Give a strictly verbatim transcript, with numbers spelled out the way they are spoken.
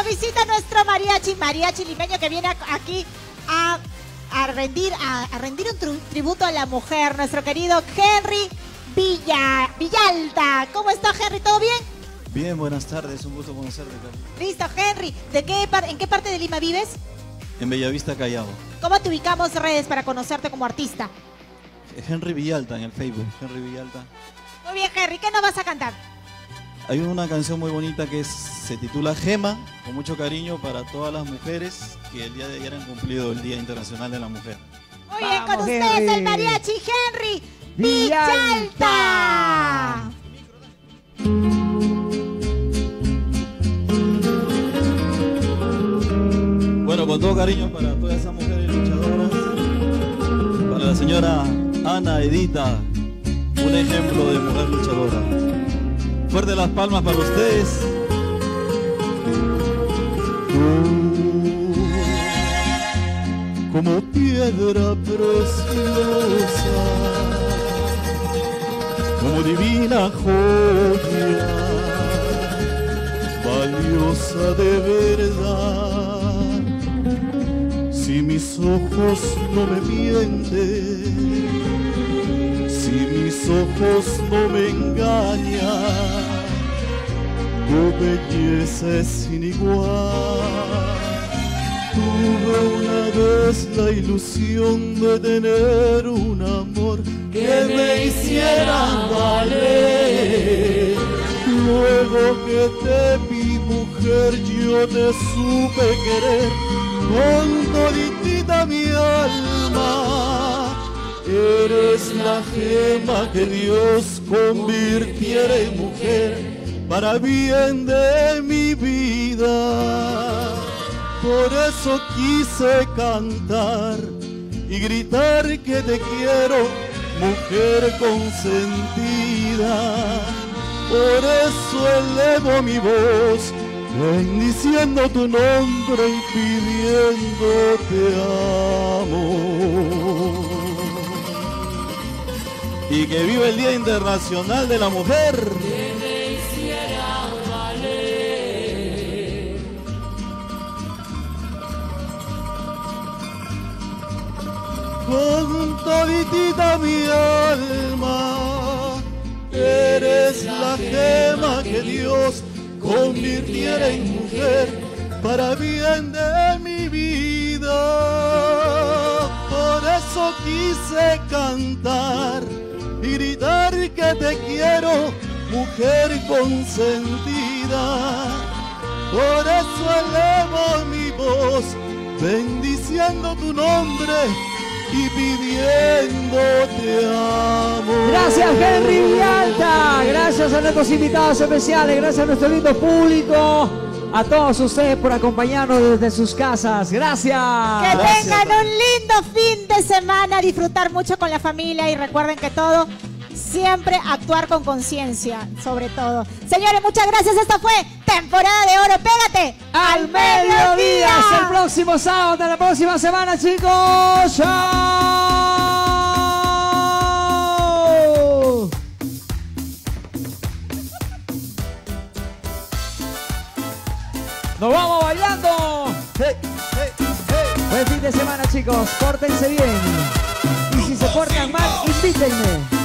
visita nuestro mariachi, mariachi limeño que viene aquí a, a, rendir, a, a rendir un tri tributo a la mujer, nuestro querido Henry Villa, Villalta. ¿Cómo está, Henry? ¿Todo bien? Bien, buenas tardes, un gusto conocerte, Cari. Listo, Henry. ¿De qué ¿En qué parte de Lima vives? En Bellavista, Callao. ¿Cómo te ubicamos redes para conocerte como artista? Henry Villalta en el Facebook, Henry Villalta. Muy bien, Henry, ¿qué nos vas a cantar? Hay una canción muy bonita que es, se titula Gema, con mucho cariño para todas las mujeres que el día de ayer han cumplido el Día Internacional de la Mujer. Muy bien, Vamos, con ustedes Henry. el mariachi Henry Villalta. Villalta. Bueno, con todo cariño para todas esas mujeres luchadoras, para la señora Ana Edita, un ejemplo de mujer luchadora. Fuerte las palmas para ustedes. Tú, como piedra preciosa, como divina joya, valiosa de verdad. Si mis ojos no me mienten, si mis ojos no me engañan, tu belleza es sin igual. Tuve una vez la ilusión de tener un amor que me hiciera valer. Luego que te vi, mujer, yo te supe querer con toditita mi alma. Eres la gema que Dios convirtiera en mujer para bien de mi vida. Por eso quise cantar y gritar que te quiero, mujer consentida. Por eso elevo mi voz, bendiciendo tu nombre y pidiendo te amo. Y que viva el Día Internacional de la Mujer. Que me hiciera valer. Con toditita mi alma, eres la gema que Dios convirtiera en mujer para bien de mi vida. Por eso quise cantar y gritar que te quiero, mujer consentida. Por eso elevo mi voz, bendiciendo tu nombre y pidiendo te amo. Gracias, Henry Villalta. Gracias a nuestros invitados especiales. Gracias a nuestro lindo público. A todos ustedes por acompañarnos desde sus casas. Gracias. Que Gracias. tengan un lindo fin de semana, disfrutar mucho con la familia y recuerden que todo, siempre actuar con conciencia, sobre todo. Señores, muchas gracias. Esta fue Temporada de Oro. Pégate Al mediodía. Hasta el próximo sábado de la próxima semana, chicos. ¡Chao! Nos vamos bailando. Hey, hey, hey. Buen fin de semana, chicos. Pórtense bien. Y si se portan mal, invítenme.